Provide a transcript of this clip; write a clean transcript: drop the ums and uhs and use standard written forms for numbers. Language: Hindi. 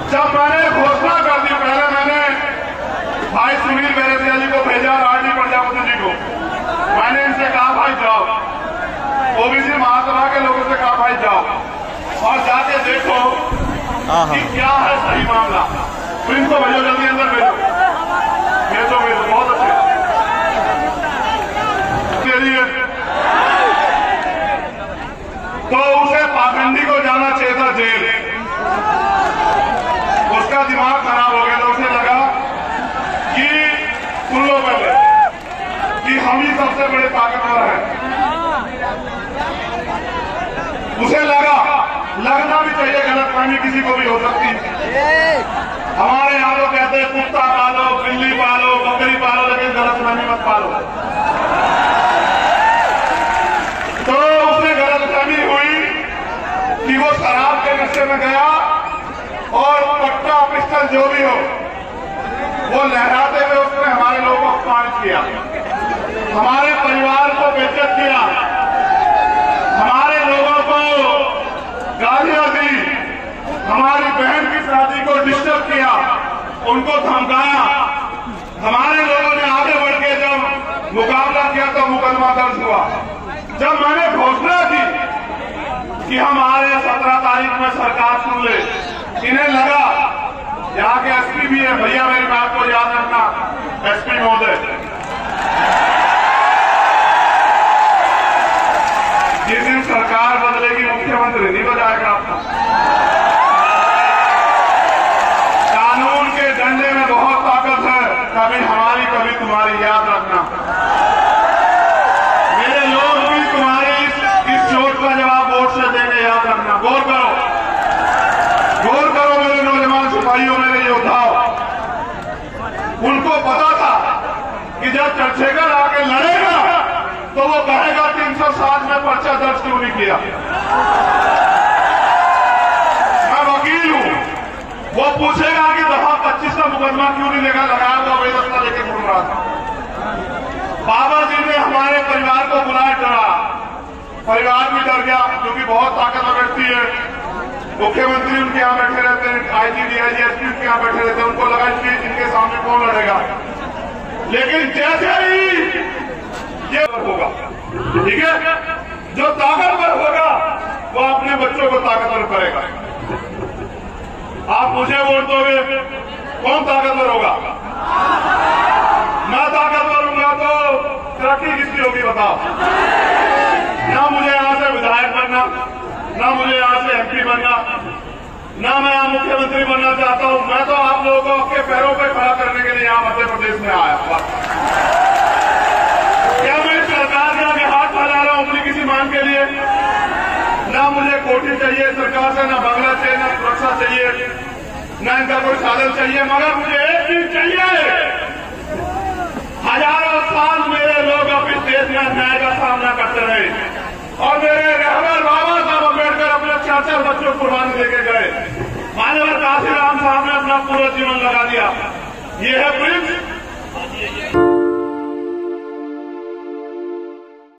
जब मैंने घोषणा कर दी, पहले मैंने भाई सुनील बैरसिया जी को भेजा, आरडी प्रजापति जी को। मैंने इनसे कहा भाई जाओ, ओबीसी महासभा के लोगों से कहा भाई जाओ और जाके देखो कि क्या है सही मामला। तो इनको भेजो, जल्दी अंदर भेजो, बहुत अच्छे तो उसे पाखंडी को जाना चाहिए था जेल। उसका दिमाग खराब हो गया था। उसे लगा कि सुन लो पहले कि हम ही सबसे बड़े ताकतवर हैं। उसे लगना भी चाहिए, गलतफहमी किसी को भी हो सकती है। हमारे यहाँ लोग कहते हैं कुत्ता पालो, बिल्ली पालो, बकरी पालो, लेकिन गलतफहमी मत पालो। तो उसने गलतफहमी हुई कि वो शराब के नशे में गया और पट्टा पिस्टल जो भी हो वो लहराते हुए उसने हमारे लोगों को अपमानित किया, हमारे परिवार को बेइज्जत किया, हमारे लोगों को गालियां दी, हमारी बहन की शादी को डिस्टर्ब किया, उनको धमकाया। हमारे लोगों ने आगे बढ़ के जब मुकाबला किया तो मुकदमा दर्ज हुआ। जब मैंने घोषणा की कि हम आ रहे 17 तारीख में सरकार सुन ले, इन्हें लगा, यहाँ के एसपी भी है, भैया मेरी बात को याद रखना, एसपी महोदय, जिस दिन सरकार बदलेगी मुख्यमंत्री नहीं बजाएगा आपका। कानून के डंडे में बहुत ताकत है, कभी हमारी कभी तुम्हारी, याद रखना। मेरे लोग भी तुम्हारी इस चोट का जवाब वोट से देंगे, याद रखना। गौर करो मेरे नौजवान सिपाहियों, मेरे योद्धाओं। उनको पता था कि जब चंद्रशेखर आके लड़ेगा तो वो कहेगा 307 में पर्चा दर्ज क्यों नहीं किया। मैं वकील हूं, वो पूछेगा कि दफा 25 का मुकदमा क्यों नहीं लगाया हुआ, वही दस्ता लेके घूम रहा था। बाबा जी ने हमारे परिवार को बुलाया, डरा, परिवार भी डर गया क्योंकि बहुत ताकतवर व्यक्ति है। मुख्यमंत्री उनके यहाँ बैठे रहते हैं, आईजी डीआईजी एसपी उनके यहाँ बैठे रहते हैं, उनको लगा कि इनके सामने कौन लड़ेगा। लेकिन जैसे ही ये होगा, ठीक है, जो ताकतवर होगा वो अपने बच्चों को ताकतवर करेगा। आप मुझे वोट दोगे, कौन ताकतवर होगा? मैं ताकतवर हूंगा तो तरक्की किसकी होगी बताओ? ना मुझे यहाँ से विधायक बनना, ना मुझे यहाँ से एमपी बनना, ना मैं यहाँ मुख्यमंत्री बनना चाहता हूँ। मैं तो आप लोगों को आपके पैरों पर खड़ा करने के लिए यहाँ मध्य प्रदेश में आया। क्या मैं सरकार के आगे हाथ फैला रहा हूँ अपनी किसी मांग के लिए? ना मुझे कोठी चाहिए सरकार से, ना बंगला चाहिए, ना सुरक्षा चाहिए, ना इनका कोई साधन चाहिए, मगर मुझे एक चीज चाहिए। हजारों साल मेरे लोग अब इस देश में अन्याय का सामना करते रहे और मेरे रहबर बाबा साहब अम्बेडकर अपने 4 बच्चों को कुर्बानी देके गए। मान्यवर काशीराम साहब ने अपना पूरा जीवन लगा दिया। ये है प्रिंस।